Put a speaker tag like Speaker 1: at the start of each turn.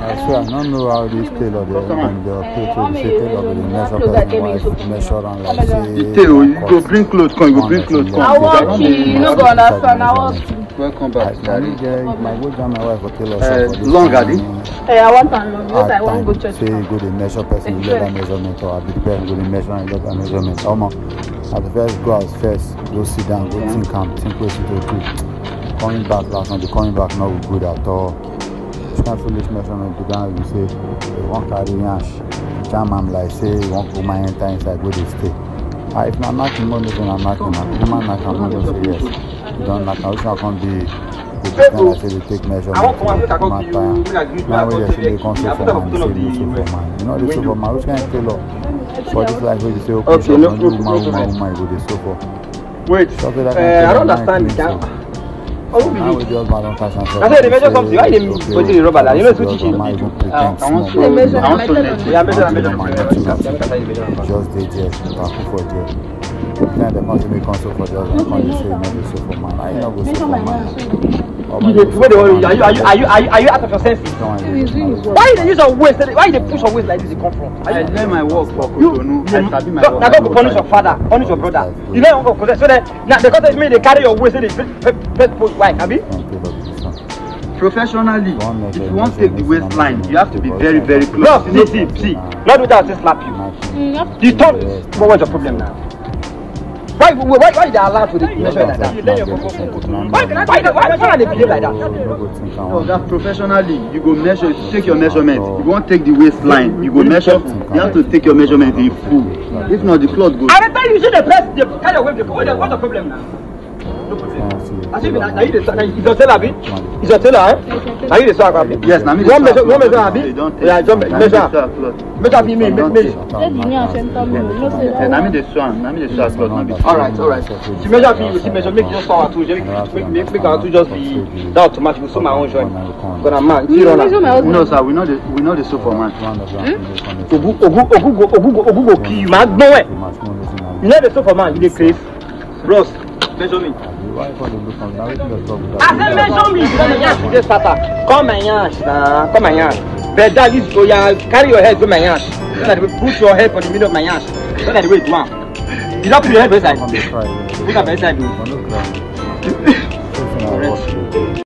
Speaker 1: I swear, I don't know how this tailor they operate. They say tailor will measure person wife, measure and like say.
Speaker 2: You tailor, you go bring clothes, come, you go bring clothes, come.
Speaker 3: I want you no go understand. I want.
Speaker 2: Welcome back, Daddy.
Speaker 1: My go down my wife for tailor.
Speaker 2: Long, Daddy.
Speaker 3: Hey, I want and long. I want go church.
Speaker 1: Say go the measure person with leather measurement or the person go the measure and leather measurement. At the first go out first, go sit down, go think what to do. Coming back last night, coming back not good at all. This kind of foolish measurement to down you say you won't carry yash. Jam am like say you won't put my enter inside where they stay. If not knocking money, then I'm knocking. The man knock am money say yes. You don't knock. Which one can be the kind that say they take measurement. Now we just say they come so for man, say they so for man. You know they so for man. Which kind of tailor? For this like where you say okay, no, woman go they so for.
Speaker 4: Wait, I don't understand.
Speaker 1: I
Speaker 4: said they measure something. Why they put the rubber like you know it's teaching? I want to measure. Yeah, measure.
Speaker 1: Just they just for there. Then the person may console for just and come say no so for man. I know go so for man.
Speaker 4: Are you out of your senses? Why they use your waist? Why they push your waist like this? You come from?
Speaker 2: I learn my work for Kotonu. I study my work.
Speaker 4: Now go punish your father, punish your brother. You know what? So that now because it's me they carry your waist, they first post white, Abi.
Speaker 2: Professionally, if you want to take the waistline, you have to be very, very close.
Speaker 4: No, see. Not without just slap you. You thought what was your problem now? Why they allowed to measure like that? Why are they behave like that?
Speaker 2: No, that professionally, you go measure, you take your measurement. You won't take the waistline, you go measure. You have to take your measurement in full. If not, the cloth goes.
Speaker 4: I tell you, see the press, the kind of way. What's the problem now? I see. Now you the is your tailor, Abi? Is your tailor, eh? Now you the swag, Abi?
Speaker 2: Yes, now me the
Speaker 4: swag. One measure, Abi? Yeah, jump measure. Measure me.
Speaker 2: Now me the swag cloth.
Speaker 4: All right. She measure me, she measure make just our two, make our two just be that automatic. So my own joint. But I'm man, you
Speaker 2: no, sir, we know the sofa man.
Speaker 4: Ogu go kill you, man. No way. You know the sofa man, you dey craze, bros. Measure me. I said measure me. Come and yash. But that is go ya carry your head go my yash. So that put your head for the middle of my yash. So that the way do am. You don't put your head beside. Put up beside me.